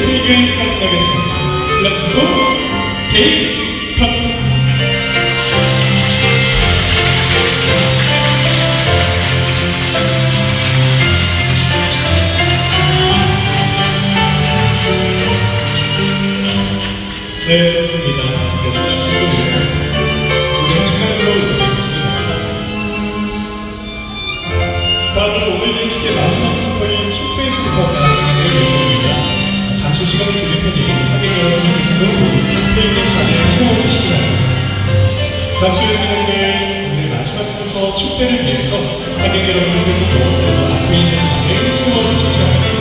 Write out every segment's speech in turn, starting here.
오프닝을 확인하겠습니다. 신랑 친구 개인 커트. 네, 좋습니다. 이제 신랑 친구는 오늘 축하로 이루어주시기 바랍니다. 다음은 오늘 예식의 마지막 순서인 축배 순서가 진행될 예정입니다. 잠시 시간을 드릴 테니 하객 여러분께서도 앞에 있는 자리에 채워주시기 바랍니다. 잠시 후에 진행될 오늘 마지막 순서 축배를 위해서 하객 여러분께서도 모두 앞에 있는 자리에 채워주시기 바랍니다.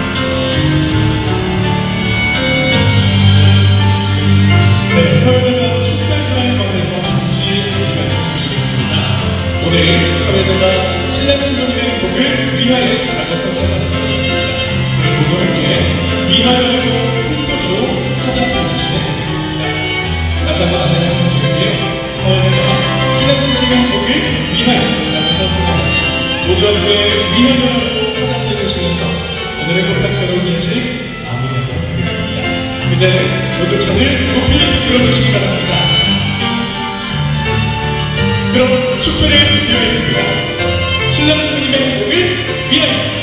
네, 사회자가 축배사에 관해서 잠시 말씀드리겠습니다. 오늘 사회자가 신랑 신부님의 행복을 위하여라고 선창하는 것입니다. 우리 모두 함께 위하여라고 큰 소리로 화답해 주시면 되겠습니다. 다시 한번 안내 말씀드릴게요. 사회자가 신랑 신부님의 행복을 위하여라고 선창합니다. 모두 함께 위하여라고 화답해 주시면서 오늘의 행복한 결혼 예식 마무리하도록 하겠습니다. 이제 전도찬을 높이 들어주시기 바랍니다. 그럼 축배를 드리겠습니다. 신랑 신부님의 행복을 위하여.